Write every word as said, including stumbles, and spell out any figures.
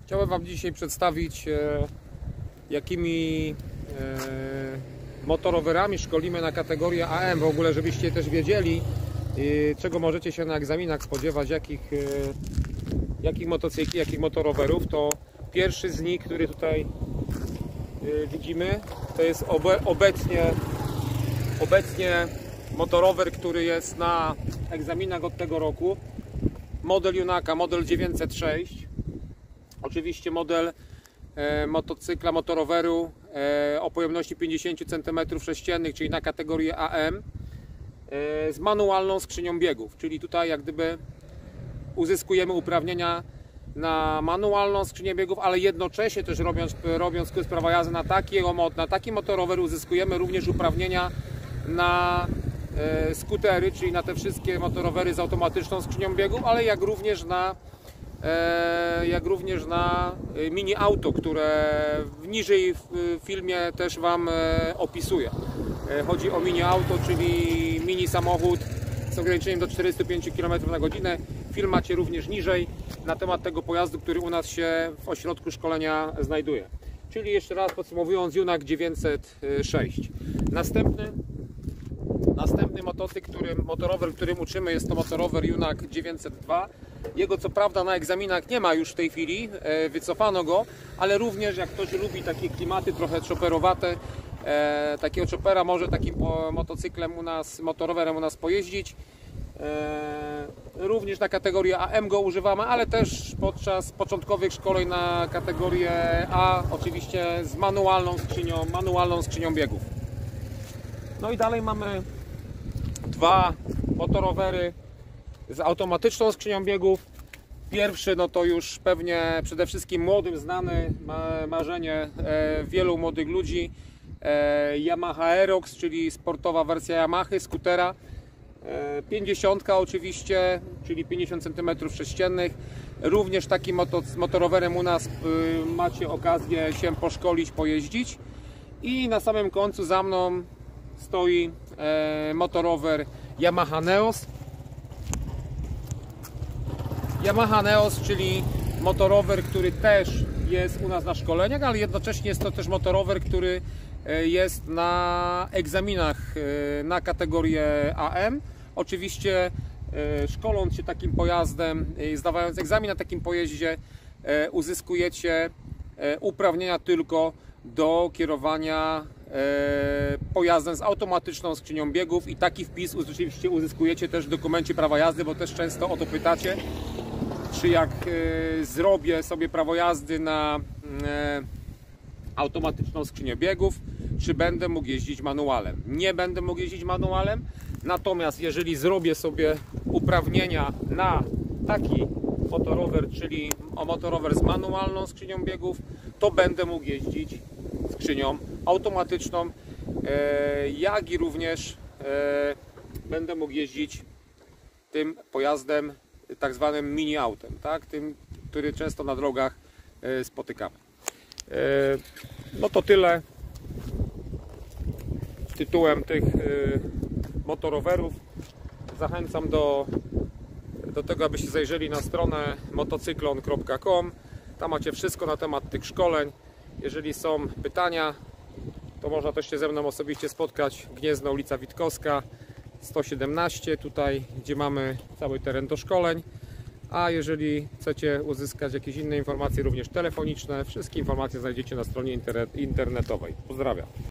Chciałem Wam dzisiaj przedstawić, e, jakimi e, motorowerami szkolimy na kategorię A M. W ogóle, żebyście też wiedzieli, e, czego możecie się na egzaminach spodziewać, jakich, e, jakich motocykli, jakich motorowerów. To pierwszy z nich, który tutaj e, widzimy, to jest obe, obecnie, obecnie motorower, który jest na egzaminach od tego roku. Model Junaka, model dziewięćset sześć. Oczywiście model e, motocykla, motoroweru e, o pojemności pięćdziesiąt centymetrów sześciennych, czyli na kategorię A M, e, z manualną skrzynią biegów, czyli tutaj jak gdyby uzyskujemy uprawnienia na manualną skrzynię biegów, ale jednocześnie też robiąc, robiąc kurs prawa jazdy na taki, na taki motorower uzyskujemy również uprawnienia na e, skutery, czyli na te wszystkie motorowery z automatyczną skrzynią biegów, ale jak również na jak również na mini auto, które niżej w filmie też Wam opisuję. Chodzi o mini auto, czyli mini samochód z ograniczeniem do czterystu pięciu kilometrów na godzinę. Film macie również niżej na temat tego pojazdu, który u nas się w ośrodku szkolenia znajduje. Czyli jeszcze raz podsumowując, Junak dziewięćset sześć. Następny Następny motocykl, którym, motorower, którym uczymy, jest to motorower Junak dziewięćset dwa. Jego co prawda na egzaminach nie ma już w tej chwili, e, wycofano go, ale również jak ktoś lubi takie klimaty trochę chopperowate, e, takiego choppera może takim po, motocyklem u nas, motorowerem u nas pojeździć. E, również na kategorię A M go używamy, ale też podczas początkowych szkoleń na kategorię A, oczywiście z manualną skrzynią, manualną skrzynią biegów. No i dalej mamy dwa motorowery z automatyczną skrzynią biegów. Pierwszy no to już pewnie przede wszystkim młodym znany, marzenie wielu młodych ludzi, Yamaha Aerox, czyli sportowa wersja Yamahy, skutera. pięćdziesiątka oczywiście, czyli pięćdziesiąt centymetrów sześciennych. Również takim motorowerem u nas macie okazję się poszkolić, pojeździć. I na samym końcu za mną stoi motorower Yamaha Neos. Yamaha Neos, czyli motorower, który też jest u nas na szkoleniach, ale jednocześnie jest to też motorower, który jest na egzaminach na kategorię A M. Oczywiście szkoląc się takim pojazdem, zdawając egzamin na takim pojeździe, uzyskujecie uprawnienia tylko do kierowania pojazdem z automatyczną skrzynią biegów i taki wpis oczywiście uzyskujecie też w dokumencie prawa jazdy, bo też często o to pytacie, czy jak zrobię sobie prawo jazdy na automatyczną skrzynię biegów, czy będę mógł jeździć manualem. Nie będę mógł jeździć manualem, natomiast jeżeli zrobię sobie uprawnienia na taki motorower, czyli o motorower z manualną skrzynią biegów, to będę mógł jeździć skrzynią automatyczną, jak i również będę mógł jeździć tym pojazdem tak zwanym mini autem, tak? Tym, który często na drogach spotykamy. No to tyle tytułem tych motorowerów. Zachęcam do, do tego, abyście zajrzeli na stronę motocyklon kropka com. Tam macie wszystko na temat tych szkoleń. Jeżeli są pytania, to można też się ze mną osobiście spotkać. Gniezdno, ulica Witkowska sto siedemnaście, tutaj gdzie mamy cały teren do szkoleń. A jeżeli chcecie uzyskać jakieś inne informacje, również telefoniczne, wszystkie informacje znajdziecie na stronie internetowej. Pozdrawiam.